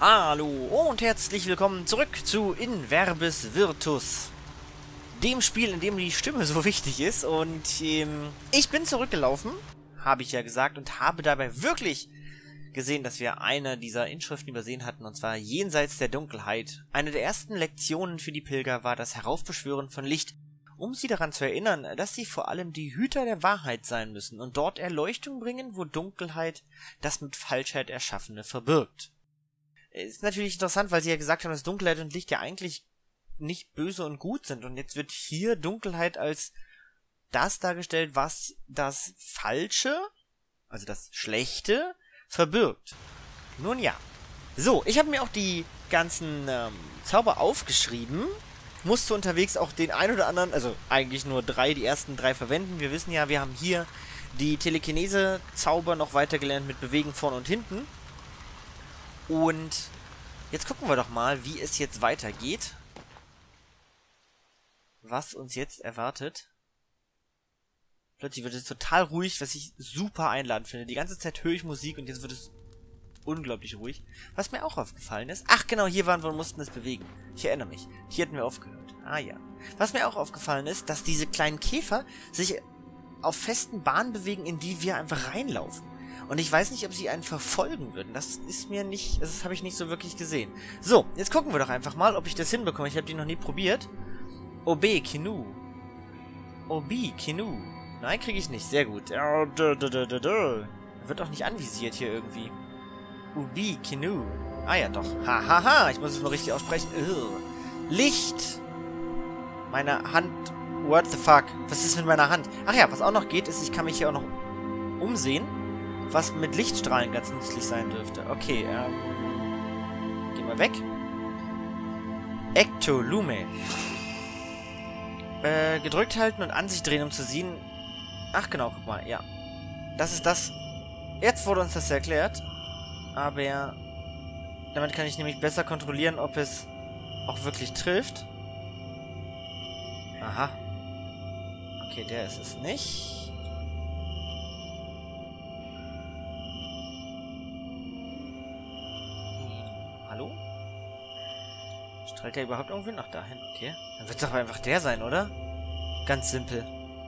Hallo und herzlich willkommen zurück zu In Verbis Virtus, dem Spiel, in dem die Stimme so wichtig ist. Und ich bin zurückgelaufen, habe ich ja gesagt, und habe dabei wirklich gesehen, dass wir eine dieser Inschriften übersehen hatten, und zwar Jenseits der Dunkelheit. Eine der ersten Lektionen für die Pilger war das Heraufbeschwören von Licht, um sie daran zu erinnern, dass sie vor allem die Hüter der Wahrheit sein müssen und dort Erleuchtung bringen, wo Dunkelheit das mit Falschheit Erschaffene verbirgt. Ist natürlich interessant, weil sie ja gesagt haben, dass Dunkelheit und Licht ja eigentlich nicht böse und gut sind. Und jetzt wird hier Dunkelheit als das dargestellt, was das Falsche, also das Schlechte, verbirgt. Nun ja. So, ich habe mir auch die ganzen Zauber aufgeschrieben. Musste unterwegs auch den ein oder anderen, also eigentlich nur die ersten drei verwenden. Wir wissen ja, wir haben hier die Telekinese-Zauber noch weiter gelernt mit Bewegen vorne und hinten. Und jetzt gucken wir doch mal, wie es jetzt weitergeht. Was uns jetzt erwartet. Plötzlich wird es total ruhig, was ich super einladend finde. Die ganze Zeit höre ich Musik und jetzt wird es unglaublich ruhig. Was mir auch aufgefallen ist... Ach genau, hier waren wir und mussten es bewegen. Ich erinnere mich. Hier hätten wir aufgehört. Ah ja. Was mir auch aufgefallen ist, dass diese kleinen Käfer sich auf festen Bahnen bewegen, in die wir einfach reinlaufen. Und ich weiß nicht, ob sie einen verfolgen würden. Das ist mir nicht... Das habe ich nicht so wirklich gesehen. So, jetzt gucken wir doch einfach mal, ob ich das hinbekomme. Ich habe die noch nie probiert. OB, Kinu. OB, Kinu. Nein, kriege ich nicht. Sehr gut. Wird auch nicht anvisiert hier irgendwie. Ubi, Kinu. Ah ja, doch. Hahaha, ich muss es nur richtig aussprechen. Licht. Meine Hand. What the fuck? Was ist mit meiner Hand? Ach ja, was auch noch geht, ist, ich kann mich hier auch noch umsehen. Was mit Lichtstrahlen ganz nützlich sein dürfte. Okay, gehen wir weg. Ectolume. Gedrückt halten und an sich drehen, um zu sehen. Ach genau, guck mal, ja. Das ist das. Jetzt wurde uns das erklärt. Aber damit kann ich nämlich besser kontrollieren, ob es auch wirklich trifft. Aha. Okay, der ist es nicht. Hallo? Strahlt der überhaupt irgendwie noch dahin? Okay. Dann wird es doch einfach der sein, oder? Ganz simpel.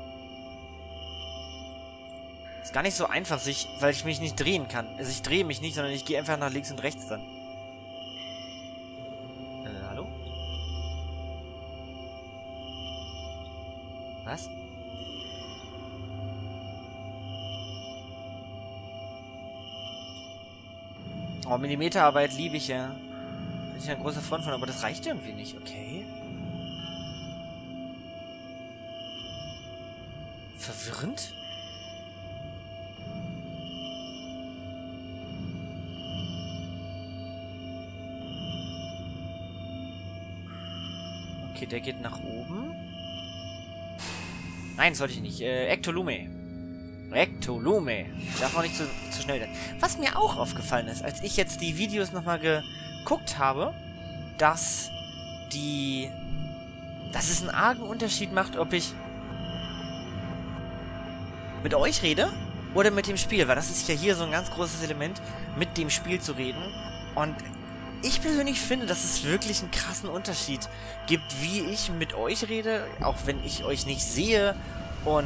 Ist gar nicht so einfach, weil ich mich nicht drehen kann. Also ich drehe mich nicht, sondern ich gehe einfach nach links und rechts dann. Hallo? Was? Oh, Millimeterarbeit liebe ich ja. Bin ich ein großer Freund von, aber das reicht irgendwie nicht, okay? Verwirrend? Okay, der geht nach oben. Nein, sollte ich nicht. Ectolume. Ectolume. Darf auch nicht zu schnell sein. Was mir auch aufgefallen ist, als ich jetzt die Videos nochmal geguckt habe, dass es einen argen Unterschied macht, ob ich mit euch rede oder mit dem Spiel. Weil das ist ja hier so ein ganz großes Element, mit dem Spiel zu reden. Und ich persönlich finde, dass es wirklich einen krassen Unterschied gibt, wie ich mit euch rede, auch wenn ich euch nicht sehe. Und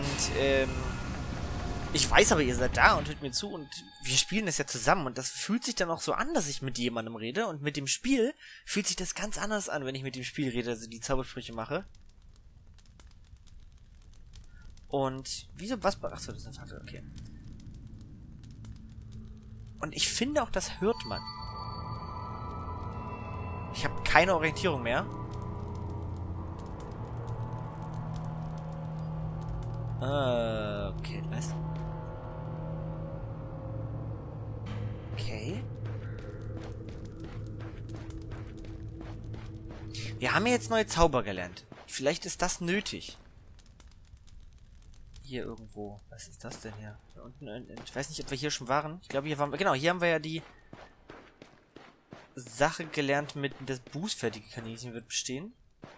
ich weiß aber, ihr seid da und hört mir zu und wir spielen das ja zusammen. Und das fühlt sich dann auch so an, dass ich mit jemandem rede. Und mit dem Spiel fühlt sich das ganz anders an, wenn ich mit dem Spiel rede, also die Zaubersprüche mache. Und wieso was? Achso, das ist ein Faktor, okay. Und ich finde auch, das hört man. Ich habe keine Orientierung mehr. Okay, was? Okay. Wir haben ja jetzt neue Zauber gelernt. Vielleicht ist das nötig. Hier irgendwo. Was ist das denn hier? Da unten, ich weiß nicht, ob wir hier schon waren. Ich glaube, hier waren wir. Genau, hier haben wir ja die Sache gelernt mit das bußfertige Kaninchen wird bestehen.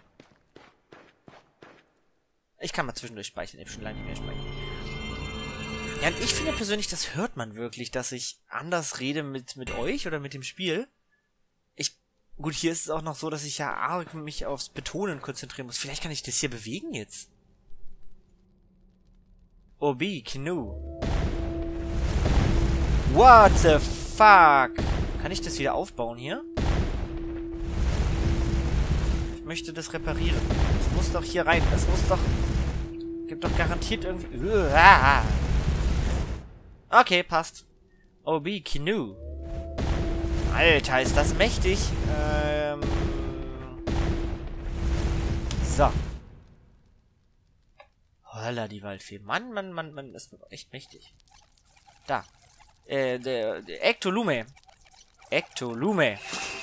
Ich kann mal zwischendurch speichern. Ich habe schon lange nicht mehr speichern. Ja, und ich finde persönlich, das hört man wirklich, dass ich anders rede mit euch oder mit dem Spiel. Gut, hier ist es auch noch so, dass ich ja arg mich aufs Betonen konzentrieren muss. Vielleicht kann ich das hier bewegen jetzt. Obi, Knu. What the fuck? Kann ich das wieder aufbauen hier? Ich möchte das reparieren. Das muss doch hier rein. Das muss doch... Gibt doch garantiert irgendwie... Okay, passt. Obi, Knu. Alter, ist das mächtig. So. Holla, die Waldfee. Mann, Mann, Mann, Mann, das ist echt mächtig. Da. Der Ectolume. Ectolume.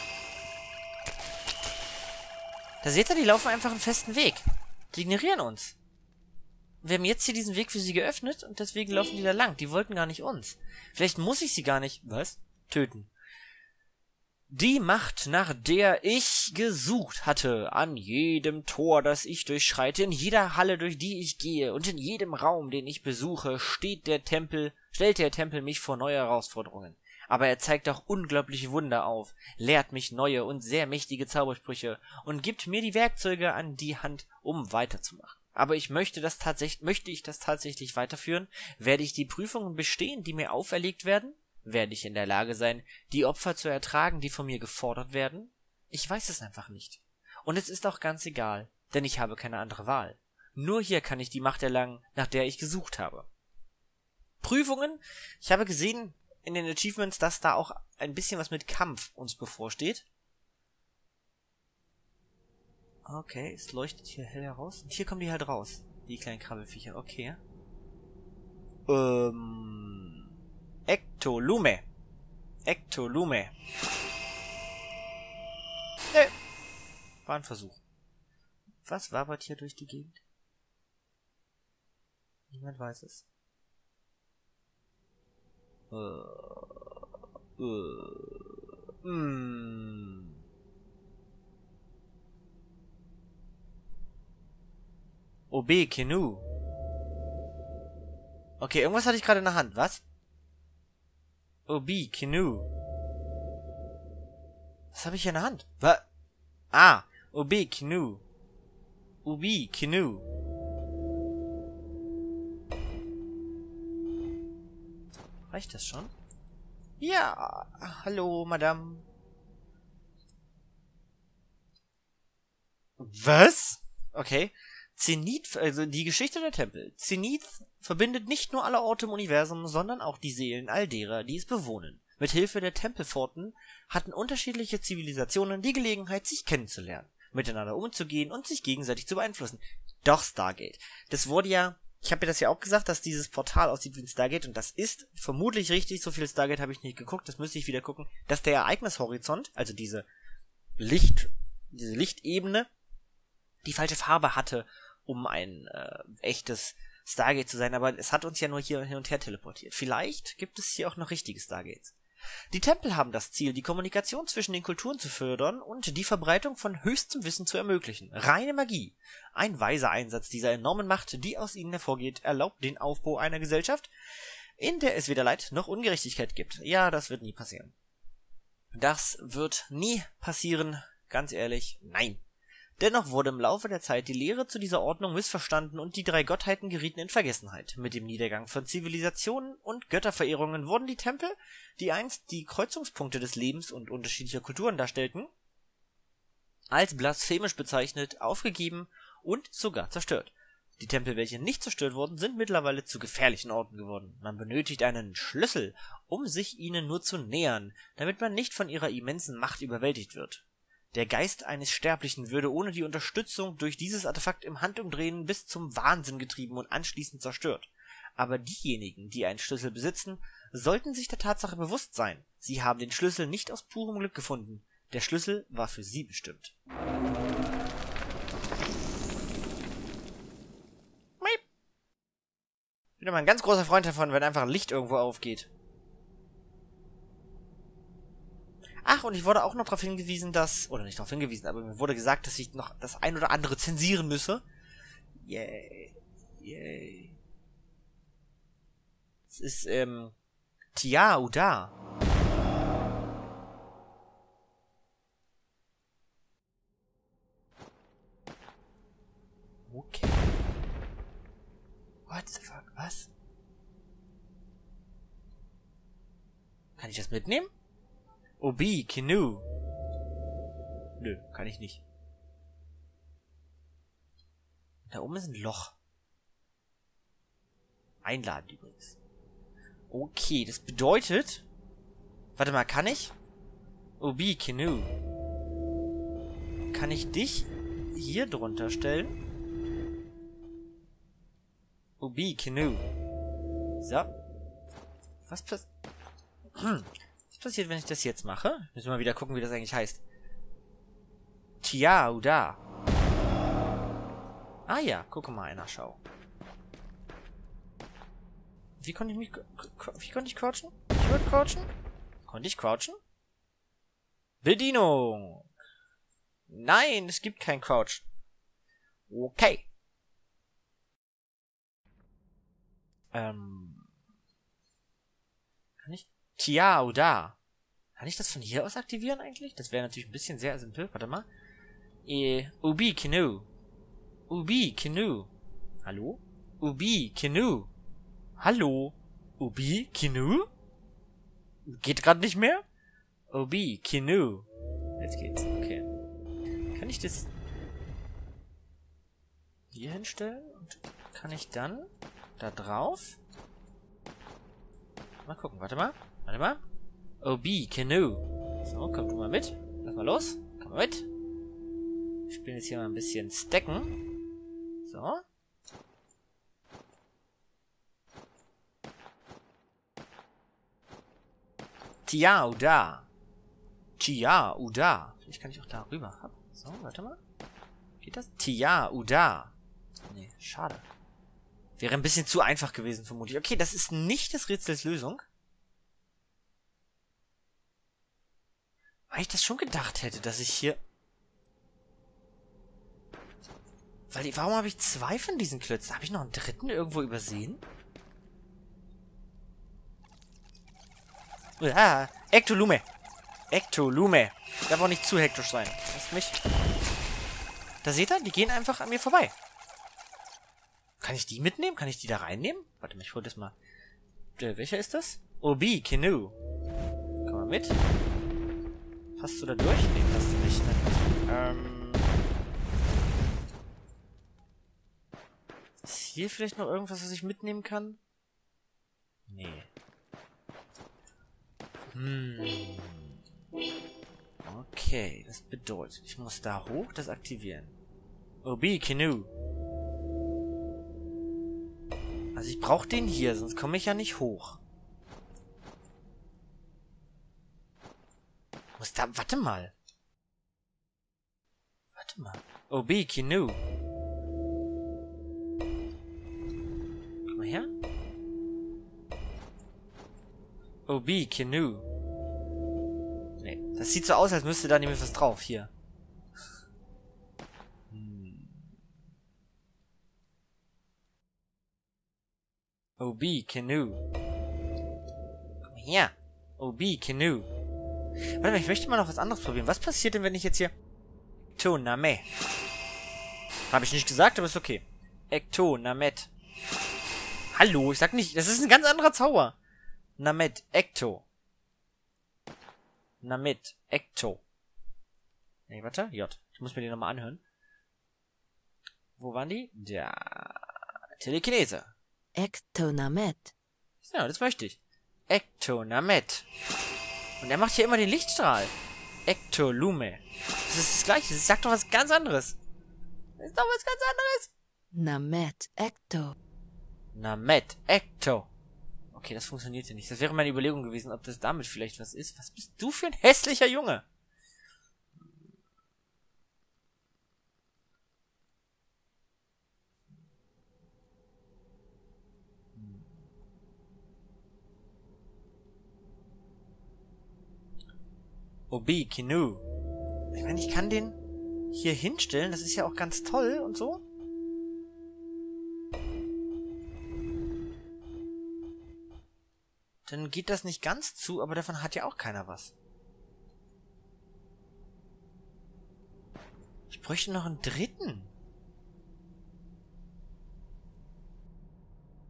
Da seht ihr, die laufen einfach einen festen Weg. Die ignorieren uns. Wir haben jetzt hier diesen Weg für sie geöffnet und deswegen laufen die da lang. Die wollten gar nicht uns. Vielleicht muss ich sie gar nicht... Was? Töten. Die Macht, nach der ich gesucht hatte, an jedem Tor, das ich durchschreite, in jeder Halle, durch die ich gehe, und in jedem Raum, den ich besuche, stellt der Tempel mich vor neue Herausforderungen. Aber er zeigt auch unglaubliche Wunder auf, lehrt mich neue und sehr mächtige Zaubersprüche und gibt mir die Werkzeuge an die Hand, um weiterzumachen. Aber möchte ich das tatsächlich weiterführen? Werde ich die Prüfungen bestehen, die mir auferlegt werden? Werde ich in der Lage sein, die Opfer zu ertragen, die von mir gefordert werden? Ich weiß es einfach nicht. Und es ist auch ganz egal, denn ich habe keine andere Wahl. Nur hier kann ich die Macht erlangen, nach der ich gesucht habe. Prüfungen? Ich habe gesehen in den Achievements, dass da auch ein bisschen was mit Kampf uns bevorsteht. Okay, es leuchtet hier hell heraus. Und hier kommen die halt raus. Die kleinen Krabbelfiecher. Okay. Ectolume. Ectolume. War ein Versuch. Was wabert hier durch die Gegend? Niemand weiß es. Obi, Knu. Okay, irgendwas hatte ich gerade in der Hand. Was? Obi, Knu. Was habe ich hier in der Hand? Was? Ah, Obi, Knu. Obi, Knu. Reicht das schon? Ja, hallo, Madame. Was? Okay. Zenith, also die Geschichte der Tempel. Zenith verbindet nicht nur alle Orte im Universum, sondern auch die Seelen all derer, die es bewohnen. Mit Hilfe der Tempelpforten hatten unterschiedliche Zivilisationen die Gelegenheit, sich kennenzulernen, miteinander umzugehen und sich gegenseitig zu beeinflussen. Doch Stargate. Das wurde ja, ich habe ja das ja auch gesagt, dass dieses Portal aussieht wie ein Stargate, und das ist vermutlich richtig, so viel Stargate habe ich nicht geguckt, das müsste ich wieder gucken, dass der Ereignishorizont, also diese Lichtebene, die falsche Farbe hatte, um ein echtes Stargate zu sein, aber es hat uns ja nur hier hin und her teleportiert. Vielleicht gibt es hier auch noch richtige Stargates. Die Tempel haben das Ziel, die Kommunikation zwischen den Kulturen zu fördern und die Verbreitung von höchstem Wissen zu ermöglichen. Reine Magie. Ein weiser Einsatz dieser enormen Macht, die aus ihnen hervorgeht, erlaubt den Aufbau einer Gesellschaft, in der es weder Leid noch Ungerechtigkeit gibt. Ja, das wird nie passieren. Das wird nie passieren, ganz ehrlich, nein. Dennoch wurde im Laufe der Zeit die Lehre zu dieser Ordnung missverstanden und die drei Gottheiten gerieten in Vergessenheit. Mit dem Niedergang von Zivilisationen und Götterverehrungen wurden die Tempel, die einst die Kreuzungspunkte des Lebens und unterschiedlicher Kulturen darstellten, als blasphemisch bezeichnet, aufgegeben und sogar zerstört. Die Tempel, welche nicht zerstört wurden, sind mittlerweile zu gefährlichen Orten geworden. Man benötigt einen Schlüssel, um sich ihnen nur zu nähern, damit man nicht von ihrer immensen Macht überwältigt wird. Der Geist eines Sterblichen würde ohne die Unterstützung durch dieses Artefakt im Handumdrehen bis zum Wahnsinn getrieben und anschließend zerstört. Aber diejenigen, die einen Schlüssel besitzen, sollten sich der Tatsache bewusst sein. Sie haben den Schlüssel nicht aus purem Glück gefunden. Der Schlüssel war für sie bestimmt. Ich bin immer ein ganz großer Freund davon, wenn einfach Licht irgendwo aufgeht. Ach, und ich wurde auch noch darauf hingewiesen, dass... Oder nicht darauf hingewiesen, aber mir wurde gesagt, dass ich noch das ein oder andere zensieren müsse. Yay. Yay. Es ist, Tia Uda. What the fuck? Was? Kann ich das mitnehmen? Obi, Canoe. Nö, kann ich nicht. Da oben ist ein Loch. Einladen übrigens. Okay, das bedeutet... Warte mal, kann ich? Obi, Canoe. Kann ich dich hier drunter stellen? Obi, Canoe. So. Was passiert, wenn ich das jetzt mache? Müssen wir mal wieder gucken, wie das eigentlich heißt. Tia, da. Ah ja, gucke mal einer, schau. Wie konnte ich mich... Wie konnte ich crouchen? Ich wollte crouchen? Konnte ich crouchen? Bedienung! Nein, es gibt kein Crouch. Okay. Kann ich... Tia, da. Kann ich das von hier aus aktivieren eigentlich? Das wäre natürlich ein bisschen sehr simpel. Warte mal. Ubi, Canoe. Ubi, Canoe. Hallo? Ubi, Canoe. Hallo? Ubi, Canoe? Geht gerade nicht mehr? Obi, Canoe. Jetzt geht's. Okay. Kann ich das hier hinstellen? Und kann ich dann da drauf? Mal gucken. Warte mal. Warte mal. Obi, Canoe. So, komm du mal mit. Lass mal los. Komm mal mit. Wir spielen jetzt hier mal ein bisschen Stacken. So. Tia, da. Tia, da. Vielleicht kann ich auch da rüber. So, warte mal. Geht das? Tia, da. Nee, schade. Wäre ein bisschen zu einfach gewesen, vermutlich. Okay, das ist nicht des Rätsels Lösung. Weil ich das schon gedacht hätte, dass ich hier... Warum habe ich 2 von diesen Klötzen? Habe ich noch einen dritten irgendwo übersehen? Ah, Ectolume. Ectolume. Darf auch nicht zu hektisch sein. Lasst mich... Da seht ihr, die gehen einfach an mir vorbei. Kann ich die mitnehmen? Kann ich die da reinnehmen? Warte mal, ich hol das mal. Welcher ist das? Obi, Canoe. Komm mal mit. Passt du da durch? Nee, passt du nicht. Ist hier vielleicht noch irgendwas, was ich mitnehmen kann? Nee. Okay, das bedeutet, ich muss da hoch das aktivieren. Obi, Canoe. Also ich brauche den hier, sonst komme ich ja nicht hoch. Muss da... Warte mal. Warte mal. Obi, Canoe. Komm mal her. Obi, Canoe. Nee, das sieht so aus, als müsste da nämlich was drauf. Hier. Obi, Canoe. Komm her. Obi, Canoe. Warte mal, ich möchte mal noch was anderes probieren. Was passiert denn, wenn ich jetzt hier... Ectoname. Habe ich nicht gesagt, aber ist okay. Ectonamet. Hallo, ich sag nicht... Das ist ein ganz anderer Zauber. Namet, Ecto. Namet, Ecto. Nee, warte. J. Ich muss mir die nochmal anhören. Wo waren die? Da. Telekinese. Ectonamet. Ja, das möchte ich. Ectonamet. Und er macht hier immer den Lichtstrahl. Ectolume. Das ist das Gleiche. Das sagt doch was ganz anderes. Das ist doch was ganz anderes. Namet, Ecto. Namet, Ecto. Okay, das funktioniert ja nicht. Das wäre meine Überlegung gewesen, ob das damit vielleicht was ist. Was bist du für ein hässlicher Junge? Obi, Canoe. Ich meine, ich kann den hier hinstellen. Das ist ja auch ganz toll und so. Dann geht das nicht ganz zu, aber davon hat ja auch keiner was. Ich bräuchte noch einen dritten.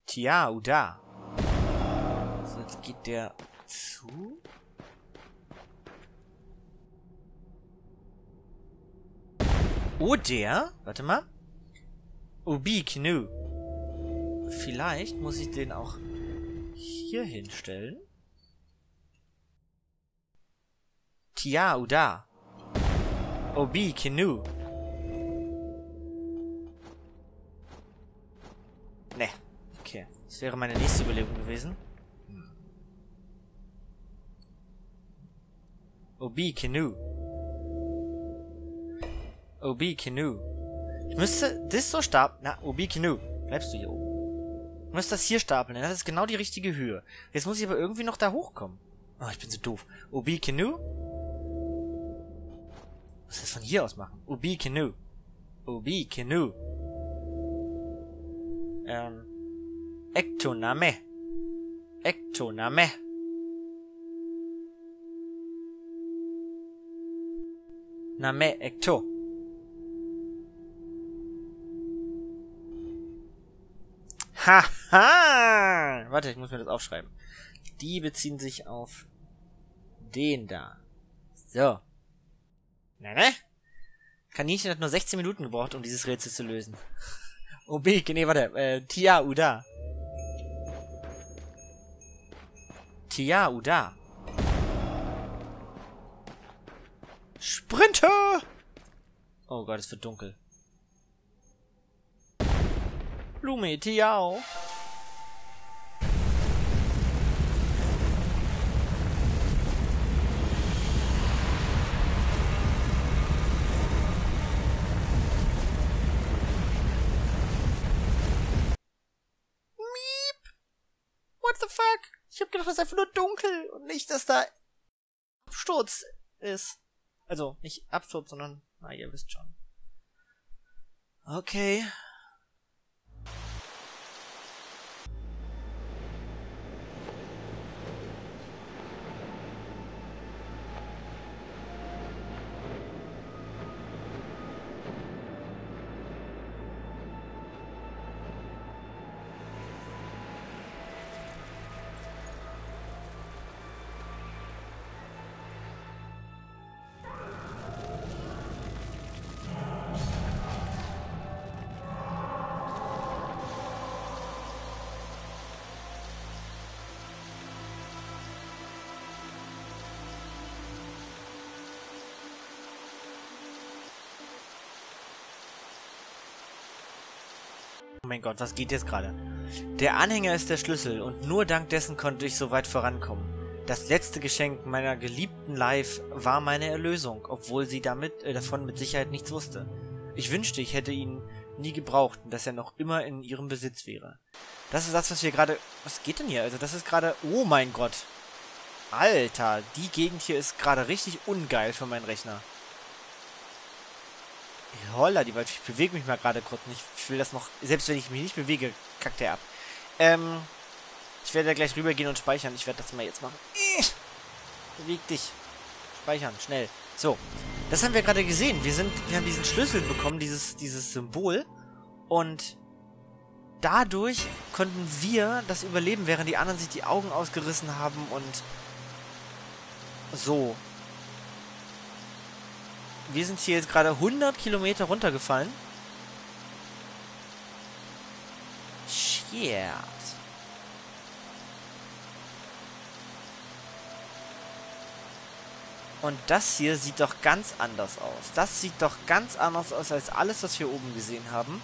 Tja, Uda. So, jetzt geht der zu. Oh, der? Warte mal. Ubi Knu. Vielleicht muss ich den auch hier hinstellen. Tja, Uda. Ubi Knu. Ne. Okay. Das wäre meine nächste Überlegung gewesen. Ubi Knu. Ubi Knu. Ich müsste das so stapeln. Na, Ubi Knu. Bleibst du hier oben? Ich müsste das hier stapeln, denn das ist genau die richtige Höhe. Jetzt muss ich aber irgendwie noch da hochkommen. Oh, ich bin so doof. Ubi Knu? Was ist das von hier aus machen? Ubi Knu. Ubi Knu. Ektoname. Ektoname. Name Ekto. Haha! Warte, ich muss mir das aufschreiben. Die beziehen sich auf den da. So. Na, ne? Kaninchen hat nur 16 Minuten gebraucht, um dieses Rätsel zu lösen. Oh, Beke, nee, warte. Tia Uda. Tia Uda. Sprinter! Oh Gott, es wird dunkel. Blume, Tiao. What the fuck? Ich hab gedacht, das ist einfach nur dunkel und nicht, dass da Absturz ist. Also, nicht Absturz, sondern, na, ihr wisst schon. Okay. Oh mein Gott, was geht jetzt gerade? Der Anhänger ist der Schlüssel und nur dank dessen konnte ich so weit vorankommen. Das letzte Geschenk meiner geliebten Life war meine Erlösung, obwohl sie davon mit Sicherheit nichts wusste. Ich wünschte, ich hätte ihn nie gebraucht und dass er noch immer in ihrem Besitz wäre. Das ist das, was wir gerade... Was geht denn hier? Also das ist gerade... Oh mein Gott. Alter, die Gegend hier ist gerade richtig ungeil für meinen Rechner. Holla, die Wald, ich bewege mich mal gerade kurz nicht. Ich will das noch, selbst wenn ich mich nicht bewege, kackt der ab. Ich werde da gleich rübergehen und speichern. Ich werde das mal jetzt machen. Beweg dich. Speichern, schnell. So, das haben wir gerade gesehen. Wir haben diesen Schlüssel bekommen, dieses Symbol. Und dadurch konnten wir das überleben, während die anderen sich die Augen ausgerissen haben und so. Wir sind hier jetzt gerade 100 Kilometer runtergefallen. Shit. Und das hier sieht doch ganz anders aus. Das sieht doch ganz anders aus als alles, was wir oben gesehen haben.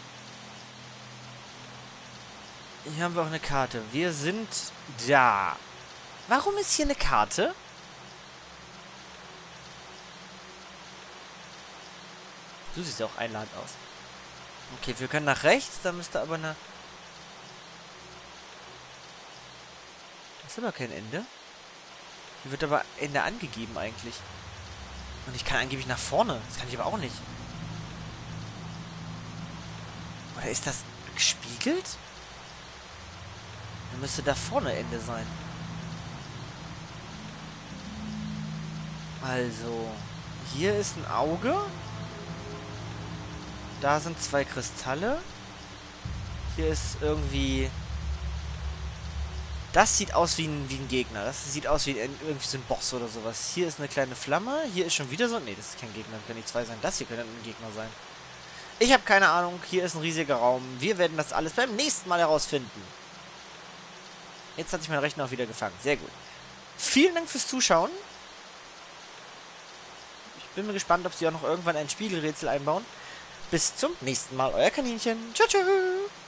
Hier haben wir auch eine Karte. Wir sind da. Warum ist hier eine Karte? Du siehst ja auch einladend aus. Okay, wir können nach rechts, da müsste aber eine... Das ist aber kein Ende. Hier wird aber Ende angegeben eigentlich. Und ich kann angeblich nach vorne. Das kann ich aber auch nicht. Oder ist das gespiegelt? Dann müsste da vorne Ende sein. Also, hier ist ein Auge. Da sind 2 Kristalle. Hier ist irgendwie Das sieht aus wie ein Gegner. Das sieht aus wie irgendwie so ein Boss oder sowas. Hier ist eine kleine Flamme. Hier ist schon wieder so... Nee, das ist kein Gegner. Das können nicht zwei sein. Das hier könnte ein Gegner sein. Ich habe keine Ahnung. Hier ist ein riesiger Raum. Wir werden das alles beim nächsten Mal herausfinden. Jetzt hat sich mein Rechner auch wieder gefangen. Sehr gut. Vielen Dank fürs Zuschauen. Ich bin mir gespannt, ob sie auch noch irgendwann ein Spiegelrätsel einbauen. Bis zum nächsten Mal. Euer Kaninchen. Tschüss.